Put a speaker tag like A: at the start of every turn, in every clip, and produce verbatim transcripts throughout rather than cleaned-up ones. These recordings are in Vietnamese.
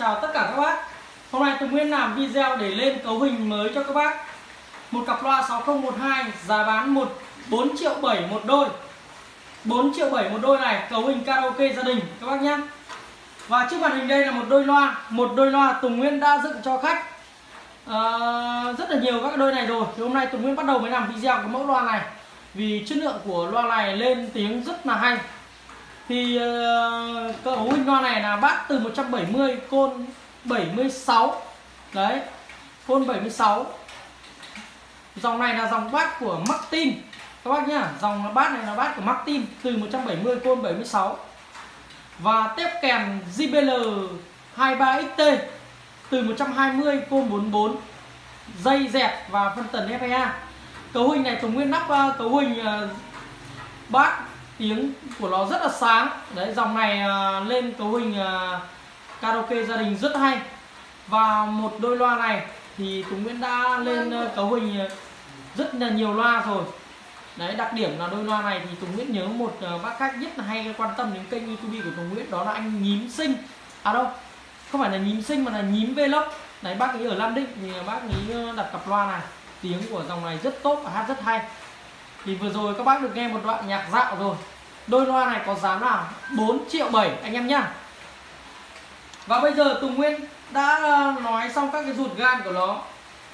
A: chào tất cả các bác. Hôm nay Tùng Nguyễn làm video để lên cấu hình mới cho các bác. Một cặp loa sáu không một hai giá bán bốn triệu bảy một đôi. bốn triệu bảy một đôi này, cấu hình karaoke gia đình các bác nhé. Và trước màn hình đây là một đôi loa, một đôi loa Tùng Nguyễn đã dựng cho khách à, rất là nhiều các đôi này rồi. Thì hôm nay Tùng Nguyễn bắt đầu mới làm video cái mẫu loa này vì chất lượng của loa này lên tiếng rất là hay. Thì uh, cấu hình loa này là bát từ một trăm bảy mươi, côn bảy mươi sáu. Đấy, côn bảy mươi sáu. Dòng này là dòng bát của Martin các bác nhá. Dòng bát này là bát của Martin từ một trăm bảy mươi, côn bảy mươi sáu. Và tép kèm J B L hai mươi ba X T từ một trăm hai mươi, côn bốn mươi bốn, dây dẹt và phân tần F E A. Cấu hình này Tùng Nguyễn lắp uh, cấu hình uh, bát tiếng của nó rất là sáng. Đấy, dòng này uh, lên cấu hình uh, karaoke gia đình rất hay. Và một đôi loa này thì Tùng Nguyễn đã lên uh, cấu hình uh, rất là nhiều loa rồi. Đấy, đặc điểm là đôi loa này thì Tùng Nguyễn nhớ một uh, bác khách rất là hay quan tâm đến kênh YouTube của Tùng Nguyễn, đó là anh Nhím Sinh. À đâu, không phải là Nhím Sinh mà là Nhím Vlog. Đấy, bác ấy ở Nam Định thì bác ấy đặt cặp loa này. Tiếng của dòng này rất tốt và hát rất hay. Thì vừa rồi các bác được nghe một đoạn nhạc dạo rồi. Đôi loa này có giá là bốn triệu bảy anh em nhá. Và bây giờ Tùng Nguyễn đã nói xong các cái ruột gan của nó.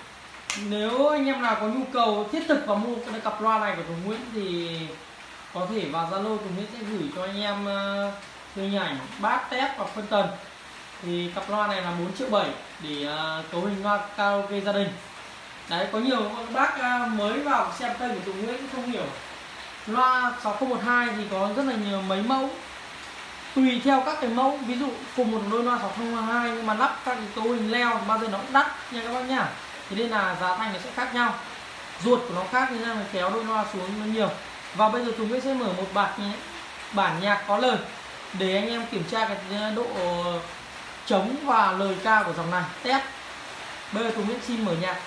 A: Nếu anh em nào có nhu cầu thiết thực và mua cái cặp loa này của Tùng Nguyễn thì có thể vào Zalo Tùng Nguyễn sẽ gửi cho anh em hình ảnh bát, tép và phân tần. Thì cặp loa này là bốn triệu bảy để cấu hình loa karaoke gia đình. Đấy, có nhiều các bác mới vào xem kênh của Tùng Nguyễn không hiểu. Loa sáu không một hai thì có rất là nhiều mấy mẫu. Tùy theo các cái mẫu, ví dụ cùng một đôi loa sáu không một hai nhưng mà lắp các cái cấu hình leo bao giờ nó cũng đắt nha các bác nhá. Thì nên là giá thành nó sẽ khác nhau. Ruột của nó khác nên là kéo đôi loa xuống nó nhiều. Và bây giờ Tùng Nguyễn sẽ mở một bản bản nhạc có lời để anh em kiểm tra cái độ trống và lời ca của dòng này. Test. Bây giờ Tùng Nguyễn xin mở nhạc.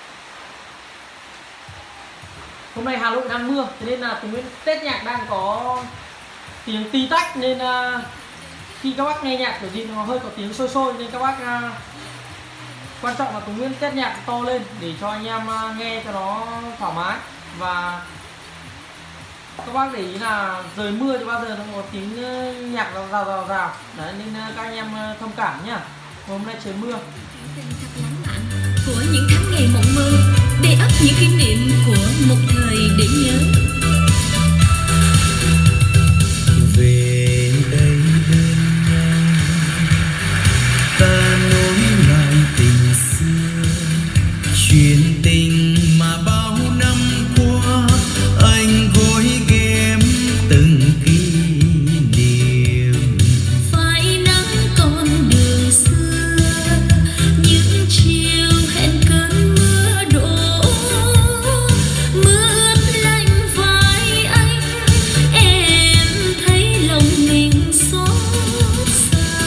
A: Hôm nay Hà Nội đang mưa, thế nên là Tùng Nguyễn test nhạc đang có tiếng tí tách, nên uh, khi các bác nghe nhạc kiểu gì nó hơi có tiếng sôi sôi, nên các bác uh, quan trọng là Tùng Nguyễn test nhạc to lên để cho anh em uh, nghe cho nó thoải mái. Và các bác để ý là trời mưa thì bao giờ nó có tiếng uh, nhạc nó rào rào rào. Đấy, nên uh, các anh em uh, thông cảm nhá. Hôm nay trời mưa.
B: Của những tháng ngày mộng mơ, đầy ắp những kỷ niệm của một thời để nhớ.
C: Về đây bên nhau, ta nối lại tình xưa, chuyện tình mà bao năm qua anh gối ghém từng kỷ niệm.
B: Phải nắng con đường xưa, những chiều hẹn cơn mưa đổ, mưa lạnh vai anh, em thấy lòng mình xót xa.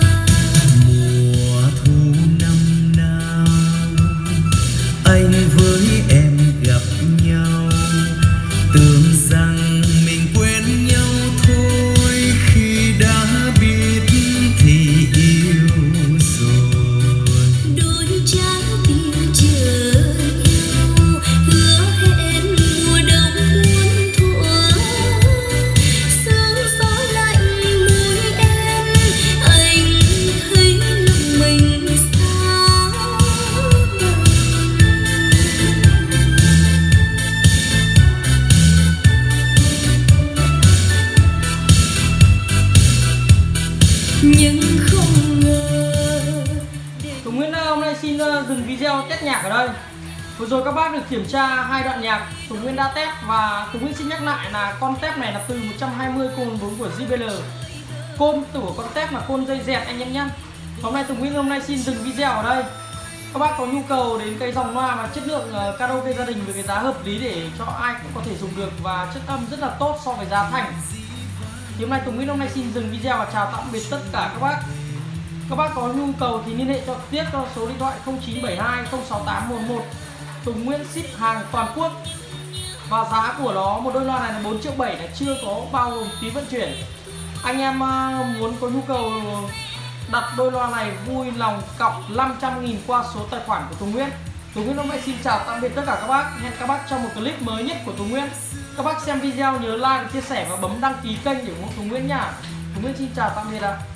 C: Mùa thu năm nào anh với em gặp nhau, tưởng rằng mình quên nhau thôi, khi đã biết thì yêu rồi.
B: Đôi trái tim chờ nhau, hứa hẹn mùa đông muôn thuở, sương gió lạnh môi em, anh thấy lòng mình sao đau. Nhưng không ngờ
A: Tùng Nguyễn hôm nay xin uh, dừng video test nhạc ở đây. Vừa rồi các bác được kiểm tra hai đoạn nhạc Tùng Nguyễn đã test, và Tùng Nguyễn xin nhắc lại là con tép này là từ một trăm hai mươi, côn bốn của J B L. Côn của con tép là côn dây dẹt anh em nhé. Hôm nay Tùng Nguyễn hôm nay xin dừng video ở đây. Các bác có nhu cầu đến cái dòng loa mà chất lượng uh, karaoke gia đình với cái giá hợp lý để cho ai cũng có thể dùng được và chất âm rất là tốt so với giá thành. Thì hôm nay Tùng Nguyễn hôm nay xin dừng video và chào tạm biệt tất cả các bác. Các bác có nhu cầu thì liên hệ cho tiếp cho số điện thoại không chín bảy hai không sáu tám một một. Tùng Nguyễn ship hàng toàn quốc. Và giá của nó một đôi loa này là bốn triệu bảy, là chưa có bao gồm phí vận chuyển. Anh em muốn có nhu cầu đặt đôi loa này vui lòng cọc năm trăm nghìn qua số tài khoản của Tùng Nguyễn. Tùng Nguyễn Văn Mệnh xin chào tạm biệt tất cả các bác. Hẹn các bác trong một clip mới nhất của Tùng Nguyễn. Các bác xem video nhớ like, chia sẻ và bấm đăng ký kênh để ủng hộ Tùng Nguyễn nha. Tùng Nguyễn xin chào tạm biệt ạ.